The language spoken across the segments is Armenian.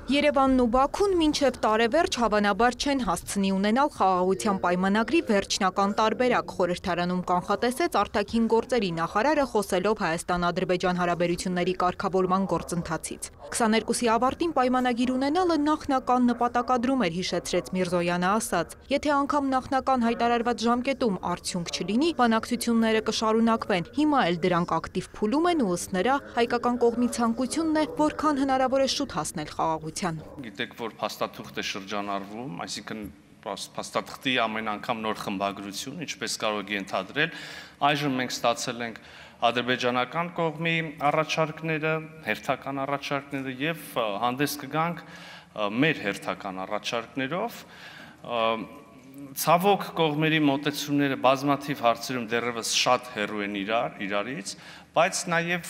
Երևանն ու Բաքուն մինչև տարեվերջ հավանաբար չեն հասցնի ունենալ խաղաղության պայմանագրի վերջնական տարբերակ, խորհրդարանում կանխատեսեց արտաքին գործերի նախարարը խոսելով Հայաստան-Ադրբեջան հարաբերությունների կարգավորման գործընթացից։ 22-ի ավարտին պայմանագիր ունենալը նախնական նպատակադրում էր, հիշեցրեց Միրզոյանը ասաց. Եթե անգամ նախնական հայտարարված ժամկետում արդյունք չլինի, բանակցությունները կշարունակվեն։ Հիմա էլ դրանք ակտիվ փուլում են ու ըստ նրա հայկական կողմի ցանկությունն է, որքան հնարավոր է շուտ հասնել խաղաղության։ Գիտեք, որ փաստաթուղթ է շրջանառվում, այսինքն փաստաթղթի ամեն անգամ նոր խմբագրություն, ինչպես կարող եք ենթադրել, այժմ մենք ստացել ենք ադրբեջանական կողմի առաջարկները, հերթական առաջարկները եւ հանդես կգանք մեր հերթական առաջարկներով։ Ցավոք կողմերի մոտեցումները բազմաթիվ հարցերում դեռևս շատ հեռու են իրարից, բայց նաև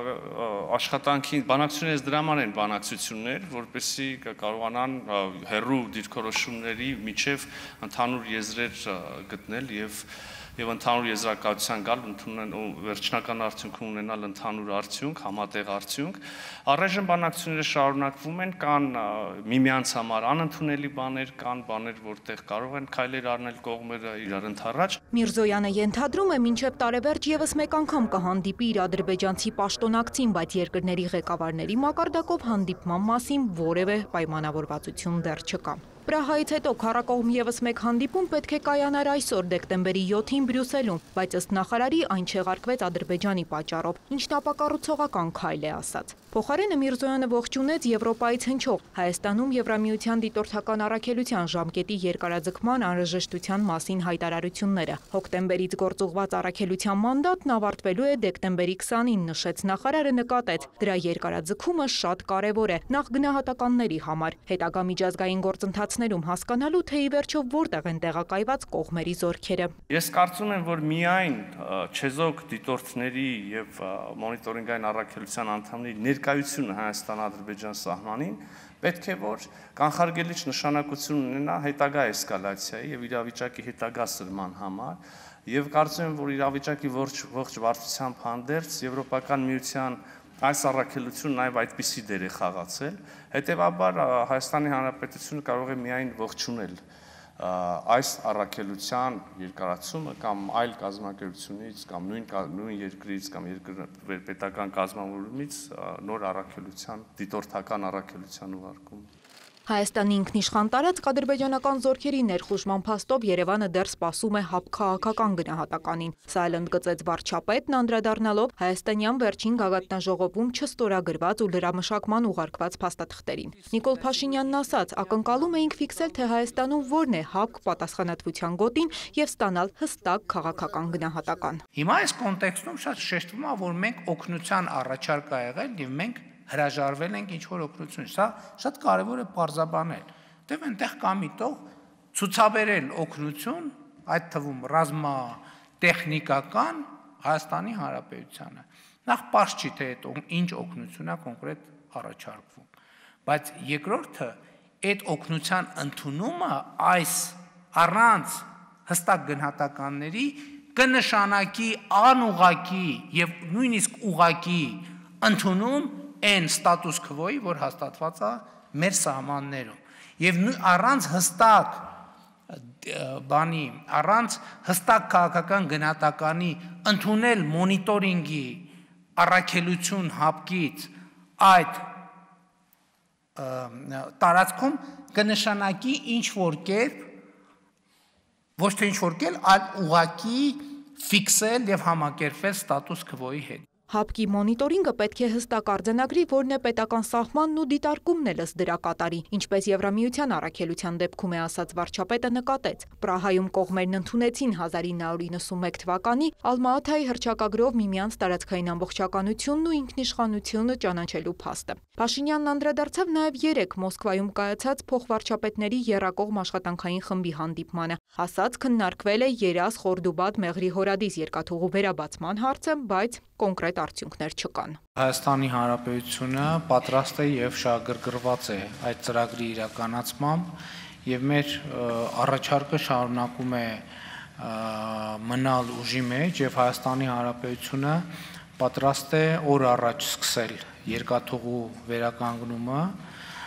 աշխատանքի բանակցություններից դրա համար են բանակցություններ, որպեսզի կարողանան հեռու դիրքորոշումների միջև ընդհանուր եզրեր գտնել եւ ընդհանուր եզրակացության գալ վերջնական արդյունքում ունենալ ընդհանուր արդյունք, համատեղ արդյունք։ Առայժմ բանակցությունները շարունակվում են, կան միմյանց համար անընդունելի բաներ, կան բաներ, որտեղ կարող են քայլեր առնել կողմերը իրար ընդառաջ։ Միրզոյանը ենթադրում է, մինչև տարեվերջ եւս մեկ անգամ կհանդիպի իր ադրբեջանցի պաշտոնակցին, բայց երկրների ղեկավարների մակարդակով հանդիպման մասին որևէ պայմանավորվածություն դեռ չկա։ Պրահայից հետո քառակողմ եւս մեկ հանդիպում պետք է կայանար այսօր դեկտեմբերի 7-ին Բրյուսելում, բայց ըստ նախարարի այն չեղարկվեց Ադրբեջանի պատճառով, ինչն ապակառուցողական քայլ է ասաց։ Փոխարենը Միրզոյանը ողջունեց Եվրոպայից հնչող Հայաստանում Եվրամիության դիտորդական առաքելության ժամկետի երկարաձգման անհրաժեշտության մասին հայտարարությունները։ Հոկտեմբերից գործուղված առաքելության մանդատն ավարտվելու է դեկտեմբերի 20-ին, նշեց նախարարը, նկատեց. դրա երկարաձգումը շատ կարևոր է, նախ գնահատականների համար, հետագա միջազգային գործընթացներում հասկանալու, թե ի վերջո որտեղ են տեղակայված կողմերի զորքերը։ Ես կարծում եմ, որ միայն չեզոք դիտորդների եւ մոնիտորինգային առաքելության անդամների ներկայությունը Հայաստան-Ադրբեջան սահմանին պետք է որ կանխարգելիչ նշանակություն ունենա հետագա էսկալացիայի եւ իրավիճակի հետագա սրման համար եւ կարծում եմ, որ իրավիճակի ողջ բարդությամբ հանդերձ Եվրոպական միության այս առաքելությունը նաեւ այդպիսի դեր է խաղացել, հետեւաբար Հայաստանի Հանրապետությունը կարող է միայն ողջունել այս առաքելության երկարացումը կամ այլ կազմակերպությունից կամ նույն երկրից կամ պետական կազմավորումից նոր առաքելության, դիտորդական առաքելության ուղարկում։ Հայաստանի ինքնիշխան տարածք ադրբեջանական զորքերի ներխուժման փաստով Երևանը դեռ սպասում է ՀԱՊ քաղաքական գնահատականին։ Սա էլ ընդգծեց վարչապետն, անդրադառնալով հայաստանյան վերջին գագաթնաժողովում չստորագրված ու լրամշակման ուղարկված փաստաթղթերին։ Նիկոլ Փաշինյանն ասաց, ակնկալում էինք ֆիքսել, թե Հայաստանում որն է ՀԱՊԿ պատասխանատվության գոտին եւ ստանալ հստակ քաղաքական գնահատական։ Հիմա այս կոնտեքստում շատ շեշտվում է, որ մենք օգնության առաջարկ ա եղել եւ մենք հրաժարվել ենք ինչ-որ օգնություն, սա շատ կարևոր է պարզաբանել, դեպ այնտեղ կա միտող ցուցաբերել օգնություն, այդ թվում ռազմատեխնիկական Հայաստանի Հանրապետությանը։ Նախ պարզ չի, թե ինչ օգնություն է կոնկրետ առաջարկվում, բայց երկրորդը այդ օգնության ընդունումը այս առանց հստակ գնահատականների կնշանակի անուղղակի եւ նույնիսկ ուղղակի ընդունում այն ստատուս քվոյի, որ հաստատված է մեր սահմաններում եւ առանց հստակ առանց հստակ քաղաքական գնահատականի ընդունել մոնիտորինգի առաքելություն ՀԱՊԿ-ից այդ տարածքում կնշանակի ինչ որ կերպ ոչ թե ինչ որ կերպ, այլ ուղղակի ֆիքսել եւ համակերպվել ստատուս քվոյի հետ։ ՀԱՊԿ-ի մոնիտորինգը պետք է հստակ արձանագրի, որն է պետական սահմանն ու դիտարկումն էլ ըստ դրա կատարի, ինչպես Եվրամիության առաքելության դեպքում է ասաց վարչապետը նկատեց։ Պրահայում կողմերն ընդունեցին 1991 թվականի Ալմա-Աթայի հռչակագրով միմյանց տարածքային ամբողջականությունն ու ինքնիշխանությունը ճանաչելու փաստը։ Փաշինյանն անդրադարձավ նաև 3 Մոսկվայում կայացած փոխվարչապետների եռակողմ աշխատանքային խմբի հանդիպմանը։ Ասաց, քննարկվել է Երազ Խորդուբադ Մեղրի Հորադիս երկաթուղու վերաբացման հարցը, բայց կոնկրետ արդյունքներ չկան։ Հայաստանի Հանրապետությունը պատրաստ է եւ շահագրգռված է այդ ծրագրի իրականացմամբ եւ մեր առաջարկը շարունակում է մնալ ուժի մեջ եւ Հայաստանի Հանրապետությունը պատրաստ է օր առաջ սկսել երկաթուղու վերականգնումը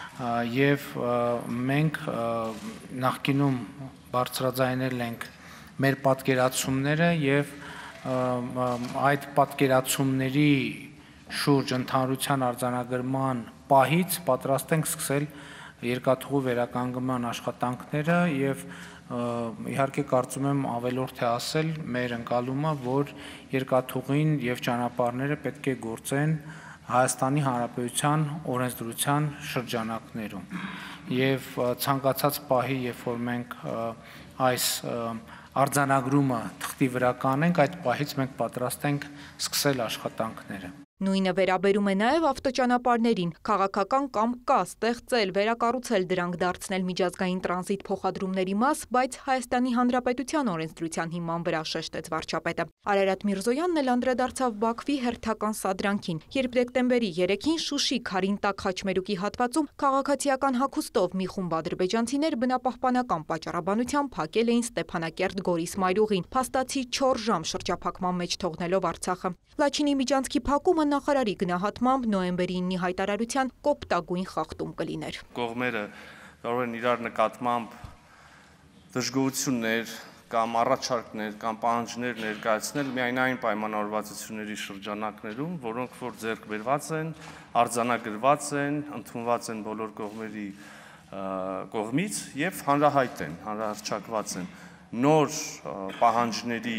եւ մենք նախկինում բարձրաձայնել ենք մեր պատկերացումները եւ այդ պատկերացումների շուրջ ընդհանրության արձանագրման պահից պատրաստ ենք սկսել երկաթուղու վերականգնման աշխատանքները եւ իհարկե կարծում եմ ավելորդ է ասել մեր ընկալումը, որ երկաթուղին եւ ճանապարհները պետք է գործեն Հայաստանի Հանրապետության օրենսդրության շրջանակներում եւ ցանկացած պահի, երբ որ մենք այս արձանագրումը թղթի վրա կանենք, այդ պահից մենք պատրաստ ենք սկսել աշխատանքները։ Նույնը վերաբերում է նաև ավտոճանապարհներին, քաղաքական կամք կա ստեղծել, վերակառուցել դրանք դարձնել միջազգային տրանզիտ փոխադրումների մաս, բայց Հայաստանի Հանրապետության օրենսդրության հիման վրա շեշտեց վարչապետը։ Արարատ Միրզոյանն էլ անդրադարձավ Բաքվի հերթական սադրանքին, երբ դեկտեմբերի 3-ին Շուշի Քարինտակ Խաչմերուկի հատվածում քաղաքացիական հագուստով մի խումբ ադրբեջանցիներ բնապահպանական պատճառաբանությամբ փակել էին Ստեփանակերտ-Գորիս մայրուղին, փաստացի 4 ժամ շրջափակման մեջ թողնելով Արցախը։ Լաչինի միջանցքի փակումը նախարարի գնահատմամբ նոյեմբերի 9-ի հայտարարության կոպտագույն խախտում կլիներ։ Կողմերը կարող են իրար նկատմամբ դժգոհություններ կամ առաջարկներ կամ պահանջներ ներկայացնել միայն այն պայմանավորվածությունների շրջանակներում, որոնք որ ձեռք բերված են, արձանագրված են, ընդունված են բոլոր կողմերի կողմից եւ հանրահայտ են, հանրահռչակված են։ Նոր պահանջների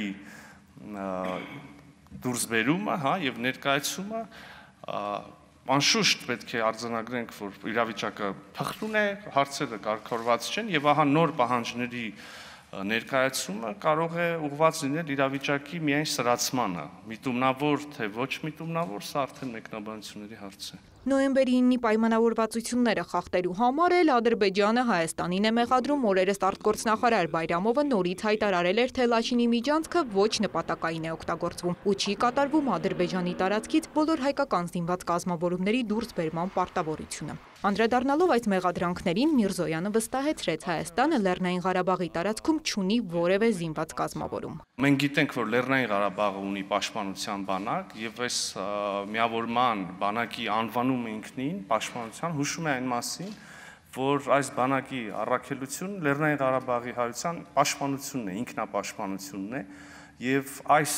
դուրսբերումը, եւ ներկայացումը անշուշտ պետք է արձանագրենք, որ իրավիճակը փխրուն է, հարցերը կարգավորված չեն եւ ահա նոր պահանջների ներկայացումը կարող է ուղղված լինել իրավիճակի միայն սրացմանը, միտումնավոր թե ոչ միտումնավոր, սա արդեն մեկնաբանությունների հարց է։ Նոյեմբերի 9-ի պայմանավորվածությունները խախտելու համար էլ Ադրբեջանը Հայաստանին է մեղադրում օրերս արտգործնախարար Բայրամովը նորից հայտարարել էր, թե Լաչինի միջանցքը ոչ նպատակային է օգտագործվում ու չի կատարվում Ադրբեջանի տարածքից բոլոր հայկական զինված կազմավորումների դուրսբերման պարտավորությունը։ Անդրադառնալով այս մեղադրանքներին Միրզոյանը վստահեցրեց Հայաստանը Լեռնային Ղարաբաղի տարածքում չունի որևէ զինված կազմավորում։ Մենք գիտենք, որ Լեռնային Ղարաբաղը ունի պաշտպանության բանակ եւ այս միավորման բանակի անվանումը ինքնին պաշտպանության հուշում է այն մասին, որ այս բանակի առաքելություն Լեռնային Ղարաբաղի հայության պաշտպանությունն է, ինքնապաշտպանությունն է եւ այս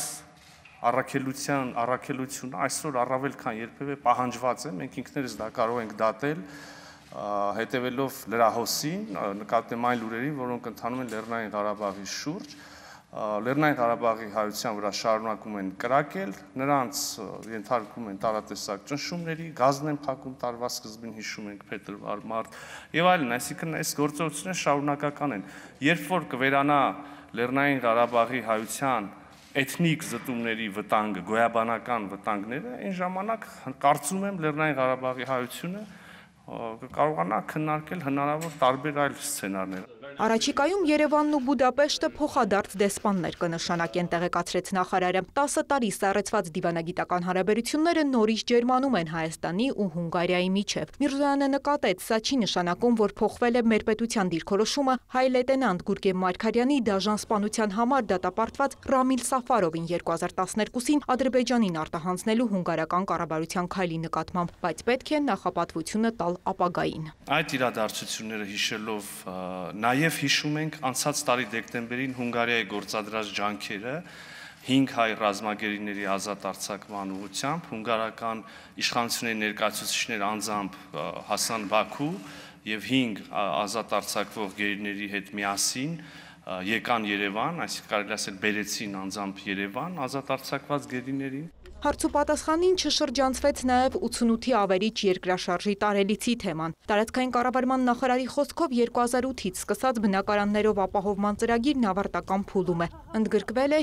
առաքելությունը այսօր առավել քան երբևէ պահանջված է, մենք ինքներս դա կարող ենք դատել հետևելով լրահոսին, նկատեմ այն լուրերին, որոնք ընթանում են Լեռնային Ղարաբաղի շուրջ, Լեռնային Ղարաբաղի հայության վրա շարունակում են կրակել, նրանց ենթարկում են տարատեսակ ճնշումների, գազն են փակում տարվա սկզբին, հիշում ենք փետրվար, մարտ եւ այլն, այսինքն այս գործողությունները շարունակական են։ Երբ որ կվերանա Լեռնային Ղարաբաղի հայության էթնիկ զտումների վտանգը, գոյաբանական վտանգները, այն ժամանակ կարծում եմ Լեռնային Ղարաբաղի հայությունը կկարողանա քննարկել հնարավոր տարբեր այլ սցենարներ։ Առաջիկայում Երևանն ու Բուդապեշտը փոխադարձ դեսպաններ կնշանակեն, տեղեկացրեց նախարարը։ 10 տարի սառեցված դիվանագիտական հարաբերությունները նորից ջերմանում են Հայաստանի ու Հունգարիայի միջև։ Միրզոյանը նկատեց, սա չի նշանակում, որ փոխվել է մեր պետության դիրքորոշումը հայ լեյտենանտ Գուրգեն Մարգարյանի դաժան սպանության համար դատապարտված Ռամիլ Սաֆարովին 2012-ին Ադրբեջանին արտահանձնելու հունգարական կառավարության քայլի նկատմամբ, բայց պետք է նախապատվությունը տալ ապագային։ Այդ իրադարձությունները հիշելով Նաև հիշում ենք անցած տարի դեկտեմբերին Հունգարիայի գործադրած ջանքերը 5 հայ ռազմագերիների ազատ արձակման ուղղությամբ հունգարական իշխանությունների ներկայացուցիչներ անձամբ հասան Բաքու եւ 5 ազատ արձակվող գերիների հետ միասին եկան Երևան, այսինքն կարելի ասել բերեցին անձամբ Երևան ազատ արձակված գերիներին։ Հարց ու պատասխանին չշրջանցվեց նաև 88-ի ավերիչ երկրաշարժի տարելիցի թեման։ Տարածքային կառավարման նախարարի խոսքով 2008-ից սկսած բնակարաններով ապահովման ծրագիրն ավարտական փուլում է։ Ընդգրկվել է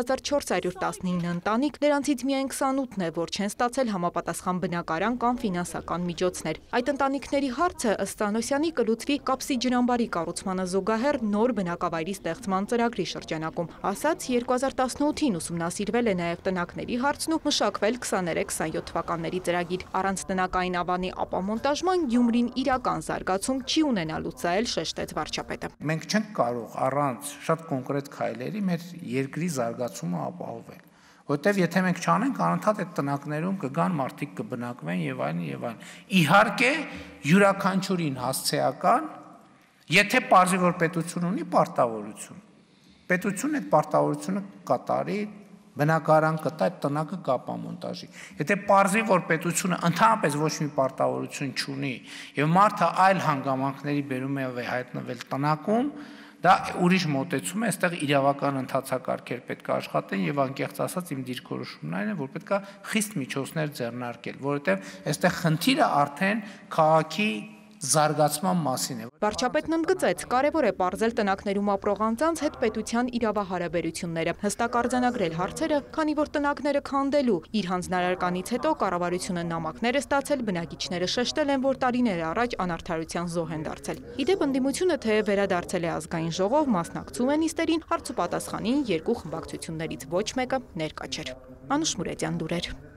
5419 ընտանիք, դրանցից միայն 28-ն է, որ չեն ստացել համապատասխան բնակարան կամ ֆինանսական միջոցներ։ Այդ ընտանիքների հարցը ըստ Սանոսյանի կլուծվի Կապսի ջրամբարի կառուցմանը զուգահեռ նոր բնակավայրի ստեղծման ծրագրի շրջանակում։ Ասաց 2018-ին ուսումնասիրվել է նաև տնակների հարցն ու մշակվել 23-27 թվականների ծրագիր։ Առանց տնակային ավանի ապամոնտաժման Գյումրին իրական զարգացում չի ունենալու, սա էլ շեշտեց վարչապետը։ Մենք չենք կարող առանց շատ կոնկրետ քայլերի մեր երկրի զարգացումը ապահովել։ Որտեվ եթե մենք չանենք, անընդհատ այդ տնակներում կգան մարդիկ կբնակվեն եւ այլն եւ այլն։ Իհարկե, յուրաքանչյուրին հասցեական, եթե պարզի որ պետություն ունի պարտավորություն։ Պետությունն այդ պարտավորությունը կատարի, բնակարան կտա, այդ տնակը կապամոնտաժի։ Եթե պարզի որ պետությունը ընդհանրապես ոչ մի պարտավորություն չունի եւ մարդը այլ հանգամանքների բերում է հայտնվել տնակում, դա ուրիշ մոտեցում է, այստեղ իրավական ընթացակարգեր պետք է աշխատեն եւ անկեղծ ասած իմ դիրքորոշումն այն է, որ պետք է խիստ միջոցներ ձեռնարկել, որովհետեւ այստեղ խնդիրը արդեն քաղաքի զարգացման մասին է։ Վարչապետն ընդգծեց, կարևոր է պարզել տնակներում ապրող անձանց հետ պետության իրավահարաբերությունները, հստակ արձանագրել հարցերը, քանի որ տնակները քանդելու իր հանձնարարականից հետո կառավարությունը նամակներ է ստացել, բնակիչները շեշտել են, որ տարիներ առաջ անարդարության զոհ են դարձել։ Իդեպ ընդդիմությունը թեև վերադարձել է ազգային ժողով, մասնակցում է նիստերին, հարց ու պատասխանին երկու խմբակցություններից ոչ մեկը ներկա չէր։ Անուշ Մուրեդյան, լուրեր։